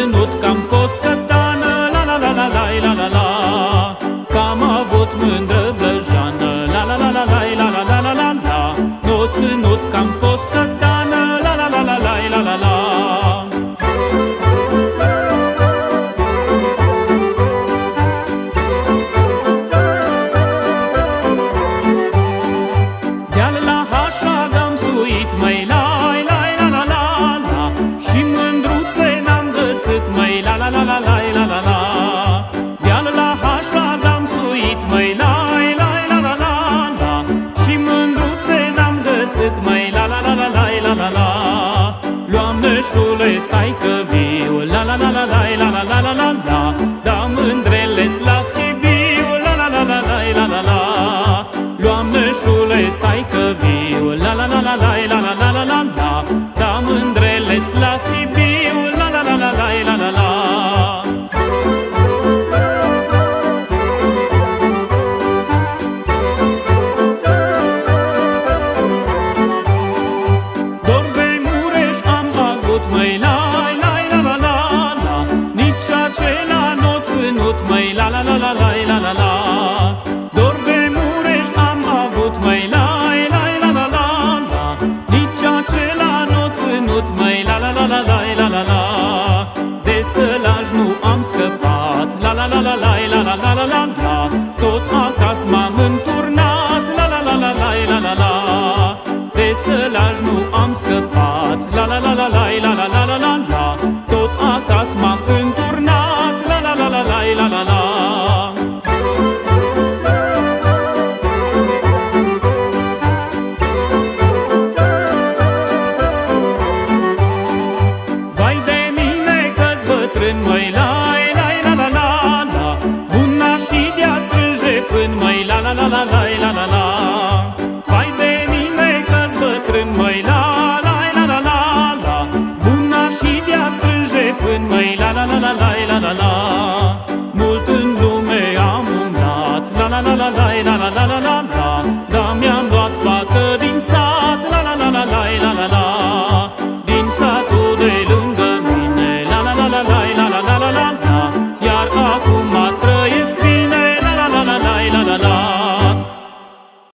ținut că-am fost cătană, la la la la la la la la, că-am avut mândră blăjană, la la la la la la la la la la la. Nu ținut că-am fost cătană, la la la la la la la la. De-al la Hașag-am suit, măi, la la la la la la, și mândruțe n-am găsit, măi, la la la la la la la la. De-al la Hașag-am suit, măi, la la la la la la, și mândruțe n-am găsit, măi, la la la la la la la la. Doamnășule, stai că viu, la la la la la la la la la la la, da mândrele-s la Sibiu, la la la la la la la la. Doamnășule, stai că viu, la la la la la la la la la la la, da mândrele-s la Sibiu, la la la la la la la la. Dor de Mureș am avut, măi, la la la la la la, nici acela n-o ținut, măi, la la la la la la la la. Dor de Mureș am avut, măi, la la la la la la, nici acela n-o ținut, măi, la la la la la la la la. De Sălaj nu am scăpat, la la la la la la la la la la la, tot acasă m-am înturnat, la la la la la la la la. De Sălaj nu am scăpat, la la la la la la la la la la la, tot acasă m-am înturnat, la la la la la la la la. Vai de mine că-s bătrân, măi, la la la la la la, buna și de-a strânge fân, măi, la la la la la la la la. Vai de mine că-s bătrân, măi, la la la la la la, buna și de-a strânge fân, măi, la la la la la la la la. Mult în lume am umblat, la la la la la la la la